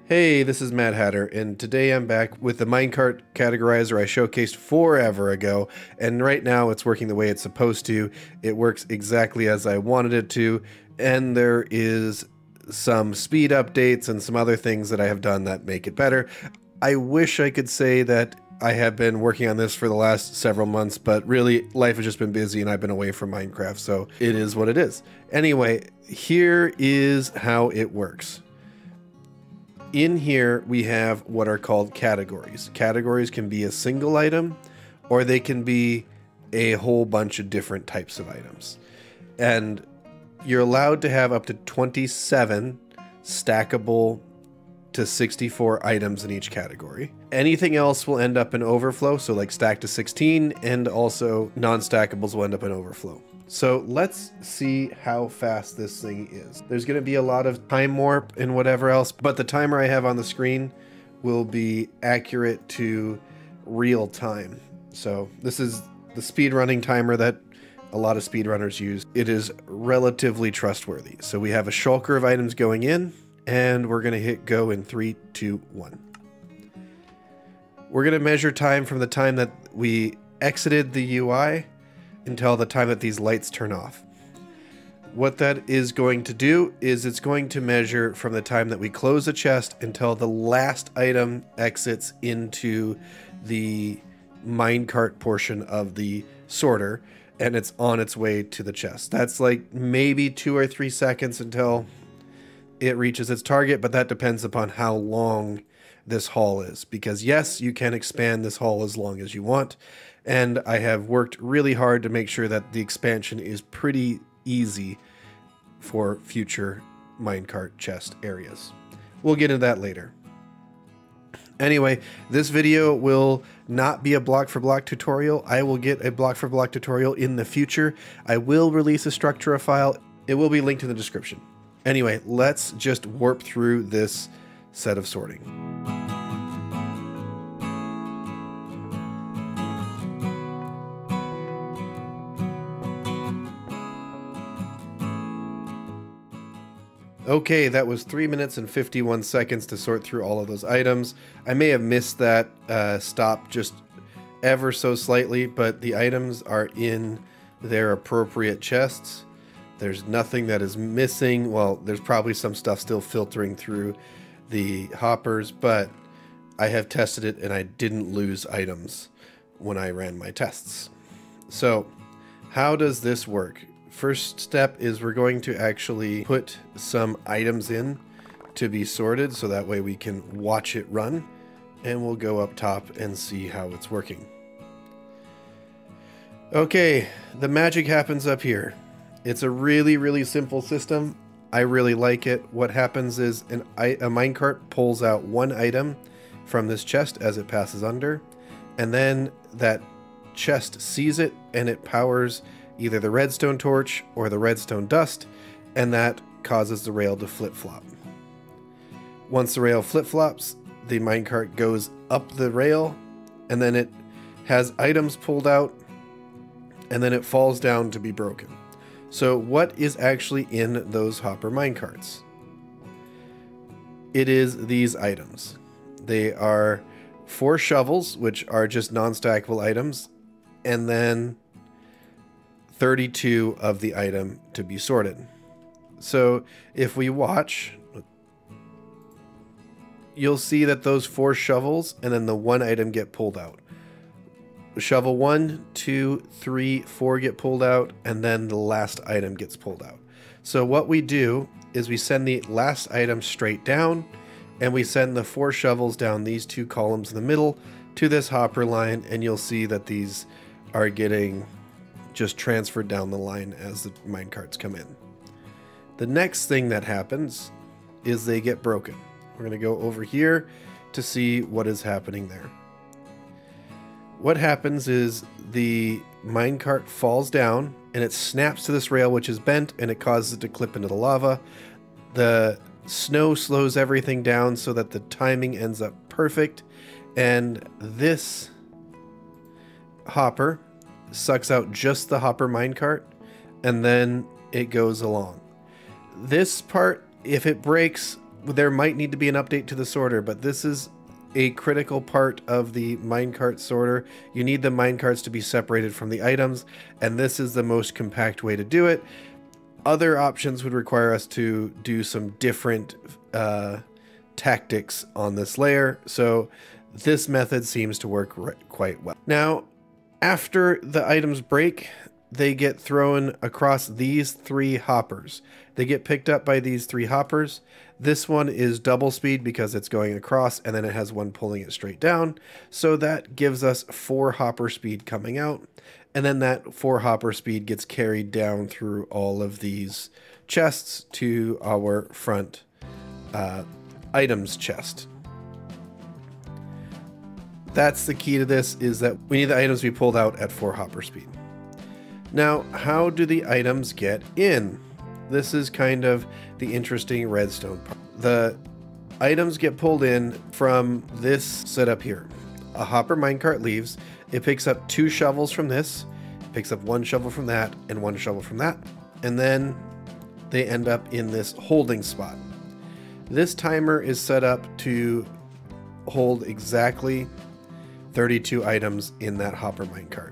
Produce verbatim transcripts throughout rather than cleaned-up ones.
Hey, this is Mad Hatter, and today I'm back with the minecart categorizer I showcased forever ago, and right now it's working the way it's supposed to. It works exactly as I wanted it to, and there is some speed updates and some other things that I have done that make it better. I wish I could say that I have been working on this for the last several months, but really life has just been busy and I've been away from Minecraft, so it is what it is. Anyway, here is how it works. In here, we have what are called categories. Categories can be a single item, or they can be a whole bunch of different types of items. And you're allowed to have up to twenty-seven stackable to sixty-four items in each category. Anything else will end up in overflow, so like stack to sixteen, and also non-stackables will end up in overflow. So let's see how fast this thing is. There's going to be a lot of time warp and whatever else, but the timer I have on the screen will be accurate to real time. So this is the speedrunning timer that a lot of speedrunners use. It is relatively trustworthy. So we have a shulker of items going in, and we're going to hit go in three, two, one. We're going to measure time from the time that we exited the U I until the time that these lights turn off. What that is going to do is it's going to measure from the time that we close the chest until the last item exits into the minecart portion of the sorter, and it's on its way to the chest. That's like maybe two or three seconds until it reaches its target, but that depends upon how long this haul is, because yes, you can expand this haul as long as you want, and I have worked really hard to make sure that the expansion is pretty easy for future minecart chest areas. We'll get into that later. Anyway, this video will not be a block for block tutorial. I will get a block for block tutorial in the future. I will release a Structura file. It will be linked in the description. Anyway, let's just warp through this set of sorting. Okay, that was three minutes and fifty-one seconds to sort through all of those items. I may have missed that uh, stop just ever so slightly, but the items are in their appropriate chests. There's nothing that is missing. Well, there's probably some stuff still filtering through the hoppers, but I have tested it and I didn't lose items when I ran my tests. So how does this work? First step is we're going to actually put some items in to be sorted, so that way we can watch it run, and we'll go up top and see how it's working. Okay, the magic happens up here. It's a really, really simple system. I really like it. What happens is an, a minecart pulls out one item from this chest as it passes under, and then that chest sees it and it powers either the redstone torch or the redstone dust, and that causes the rail to flip-flop. Once the rail flip-flops, the minecart goes up the rail, and then it has items pulled out, and then it falls down to be broken. So what is actually in those hopper minecarts? It is these items. They are four shovels, which are just non-stackable items, and then thirty-two of the item to be sorted. So if we watch, you'll see that those four shovels and then the one item get pulled out. Shovel one, two, three, four get pulled out, and then the last item gets pulled out. So what we do is we send the last item straight down, and we send the four shovels down these two columns in the middle to this hopper line, and you'll see that these are getting just transferred down the line as the minecarts come in. The next thing that happens is they get broken. We're going to go over here to see what is happening there. What happens is the minecart falls down and it snaps to this rail, which is bent, and it causes it to clip into the lava. The snow slows everything down so that the timing ends up perfect, and this hopper sucks out just the hopper minecart, and then it goes along. This part, if it breaks, there might need to be an update to the sorter, but this is a critical part of the minecart sorter. You need the minecarts to be separated from the items, and this is the most compact way to do it. Other options would require us to do some different uh, tactics on this layer, so this method seems to work quite well. Now, after the items break, they get thrown across these three hoppers. They get picked up by these three hoppers. This one is double speed because it's going across, and then it has one pulling it straight down. So that gives us four hopper speed coming out. And then that four hopper speed gets carried down through all of these chests to our front uh, items chest. That's the key to this, is that we need the items to be pulled out at four hopper speed. Now, how do the items get in? This is kind of the interesting redstone part. The items get pulled in from this setup here. A hopper minecart leaves. It picks up two shovels from this, picks up one shovel from that, and one shovel from that. And then they end up in this holding spot. This timer is set up to hold exactly thirty-two items in that hopper minecart.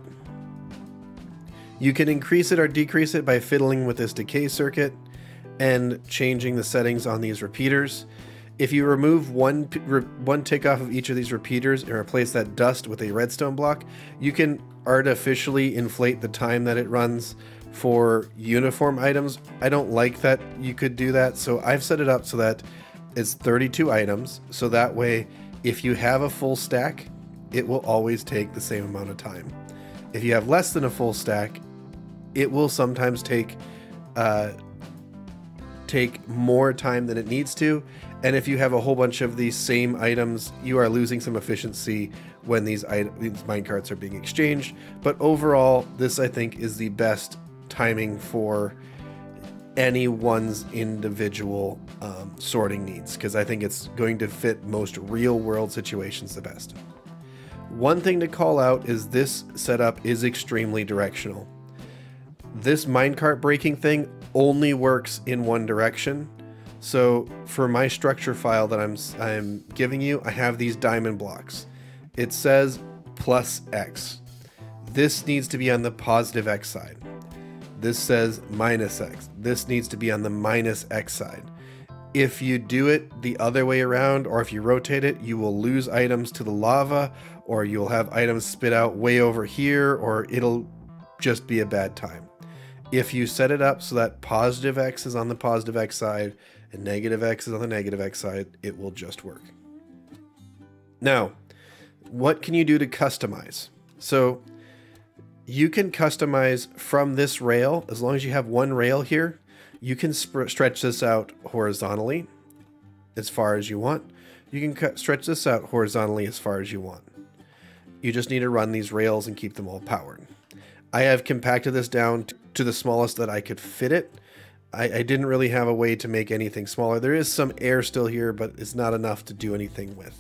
You can increase it or decrease it by fiddling with this decay circuit and changing the settings on these repeaters. If you remove one, one tick off of each of these repeaters and replace that dust with a redstone block, you can artificially inflate the time that it runs for uniform items. I don't like that you could do that, so I've set it up so that it's thirty-two items, so that way if you have a full stack, it will always take the same amount of time. If you have less than a full stack, it will sometimes take uh, take more time than it needs to. And if you have a whole bunch of these same items, you are losing some efficiency when these, these minecarts are being exchanged. But overall, this I think is the best timing for anyone's individual um, sorting needs, because I think it's going to fit most real world situations the best. One thing to call out is this setup is extremely directional. This minecart breaking thing only works in one direction. So for my structure file that I'm, I'm giving you, I have these diamond blocks. It says plus X. This needs to be on the positive X side. This says minus X. This needs to be on the minus X side. If you do it the other way around, or if you rotate it, you will lose items to the lava, or you'll have items spit out way over here, or it'll just be a bad time. If you set it up so that positive X is on the positive X side and negative X is on the negative X side, it will just work. Now, what can you do to customize? So you can customize from this rail. As long as you have one rail here, you can stretch this out horizontally as far as you want. You can cut, stretch this out horizontally as far as you want. You just need to run these rails and keep them all powered. I have compacted this down to the smallest that I could fit it. I, I didn't really have a way to make anything smaller. There is some air still here, but it's not enough to do anything with.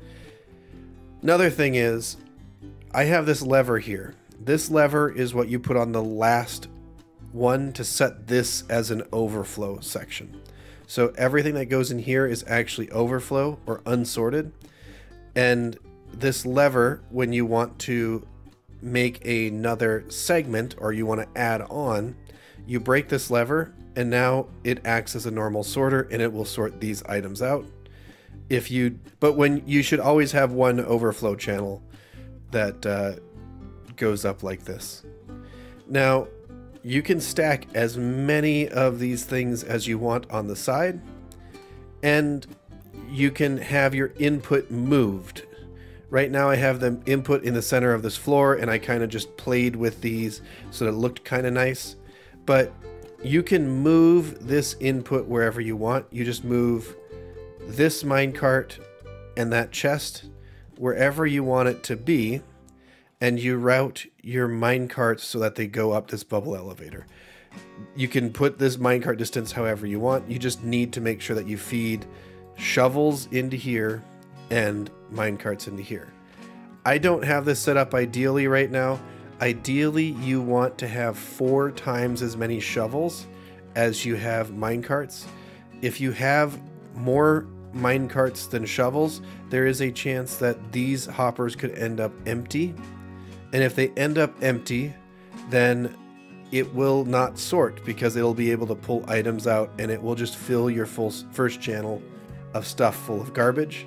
Another thing is, I have this lever here. This lever is what you put on the last one to set this as an overflow section. So everything that goes in here is actually overflow or unsorted. And this lever, when you want to make another segment or you want to add on, you break this lever and now it acts as a normal sorter and it will sort these items out. If you, but when you should always have one overflow channel that uh, goes up like this. Now you can stack as many of these things as you want on the side, and you can have your input moved. Right now I have them input in the center of this floor, and I kind of just played with these so that it looked kind of nice. But you can move this input wherever you want. You just move this minecart and that chest wherever you want it to be, and you route your minecarts so that they go up this bubble elevator. You can put this minecart distance however you want. You just need to make sure that you feed shovels into here and minecarts into here. I don't have this set up ideally right now. Ideally, you want to have four times as many shovels as you have minecarts. If you have more mine carts than shovels, there is a chance that these hoppers could end up empty. And if they end up empty, then it will not sort, because it'll be able to pull items out and it will just fill your full first channel of stuff full of garbage.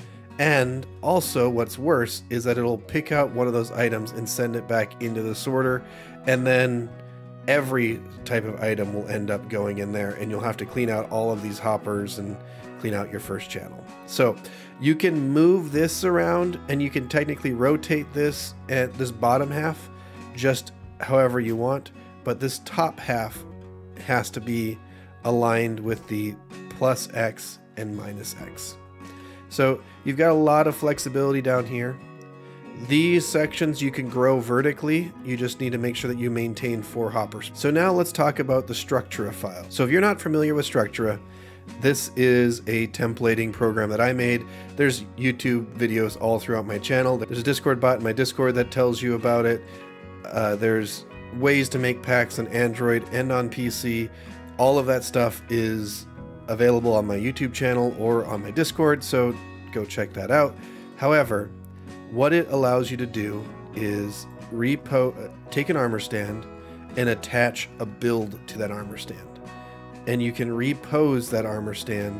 And also, what's worse is that it'll pick out one of those items and send it back into the sorter, and then every type of item will end up going in there, and you'll have to clean out all of these hoppers and clean out your first channel. So you can move this around, and you can technically rotate this at this bottom half just however you want, but this top half has to be aligned with the plus X and minus X. So you've got a lot of flexibility down here. These sections you can grow vertically. You just need to make sure that you maintain four hoppers. So now let's talk about the Structura file. So if you're not familiar with Structura, this is a templating program that I made. There's YouTube videos all throughout my channel. There's a Discord bot in my Discord that tells you about it. Uh, there's ways to make packs on Android and on P C. All of that stuff is available on my YouTube channel or on my Discord, so go check that out. However, what it allows you to do is repo take an armor stand and attach a build to that armor stand. And you can repose that armor stand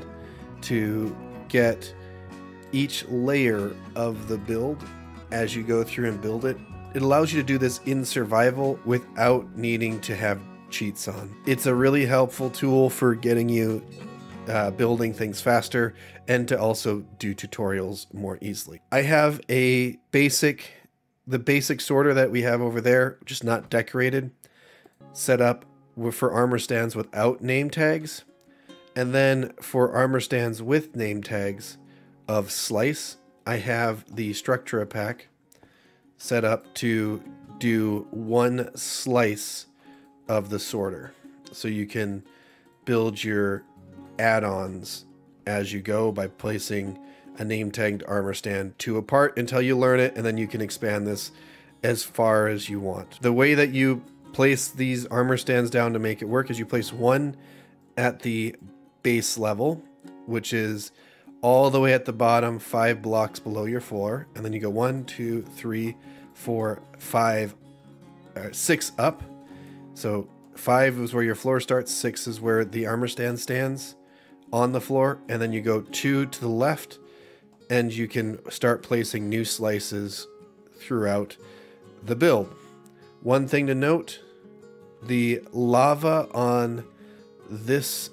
to get each layer of the build as you go through and build it. It allows you to do this in survival without needing to have cheats on. It's a really helpful tool for getting you uh, building things faster and to also do tutorials more easily. I have a basic, the basic sorter that we have over there, just not decorated, set up for armor stands without name tags. And then for armor stands with name tags of slice, I have the Structura pack set up to do one slice of the sorter. So you can build your add-ons as you go by placing a name tagged armor stand to a part until you learn it, and then you can expand this as far as you want. The way that you place these armor stands down to make it work is you place one at the base level, which is all the way at the bottom, five blocks below your floor, and then you go one, two, three, four, five, uh, six up. So five is where your floor starts, six is where the armor stand stands on the floor, and then you go two to the left, and you can start placing new slices throughout the build. One thing to note, the lava on this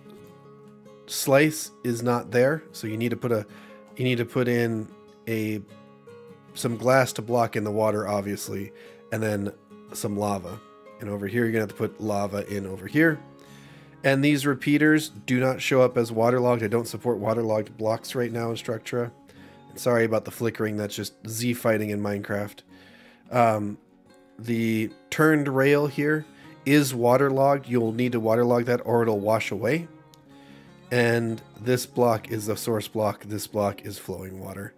slice is not there, so you need to put a you need to put in a some glass to block in the water, obviously, and then some lava. And over here you're gonna have to put lava in over here. And these repeaters do not show up as waterlogged. I don't support waterlogged blocks right now in Structura. And sorry about the flickering, that's just Z fighting in Minecraft. Um, the turned rail here is waterlogged. You'll need to waterlog that or it'll wash away. And this block is the source block. This block is flowing water.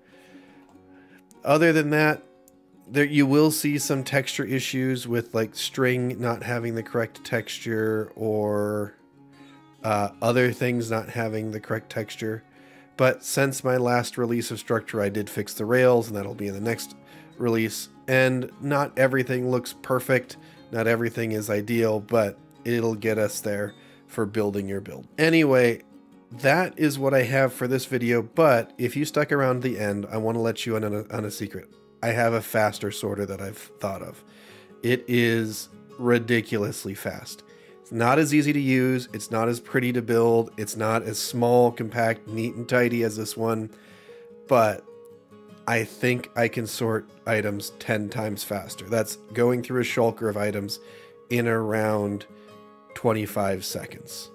Other than that, there you will see some texture issues with like string not having the correct texture or uh, other things not having the correct texture. But since my last release of Structura, I did fix the rails, and that'll be in the next release. And not everything looks perfect. Not everything is ideal, but it'll get us there for building your build. Anyway, that is what I have for this video, but if you stuck around the end, I want to let you in on a, on a secret. I have a faster sorter that I've thought of. It is ridiculously fast. It's not as easy to use, it's not as pretty to build, it's not as small, compact, neat, and tidy as this one, but I think I can sort items ten times faster. That's going through a shulker of items in around twenty-five seconds.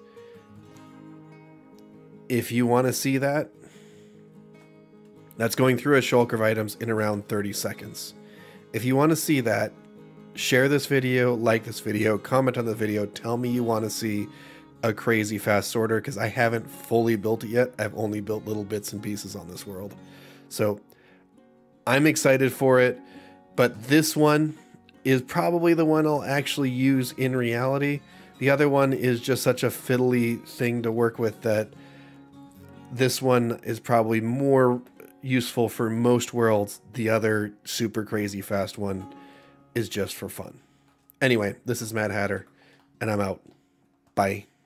If you want to see that, that's going through a shulker of items in around thirty seconds. If you want to see that, share this video, like this video, comment on the video, tell me you want to see a crazy fast sorter, because I haven't fully built it yet. I've only built little bits and pieces on this world. So I'm excited for it, but this one is probably the one I'll actually use in reality. The other one is just such a fiddly thing to work with that this one is probably more useful for most worlds. The other super crazy fast one is just for fun. Anyway, this is Mad Hatter, and I'm out. Bye.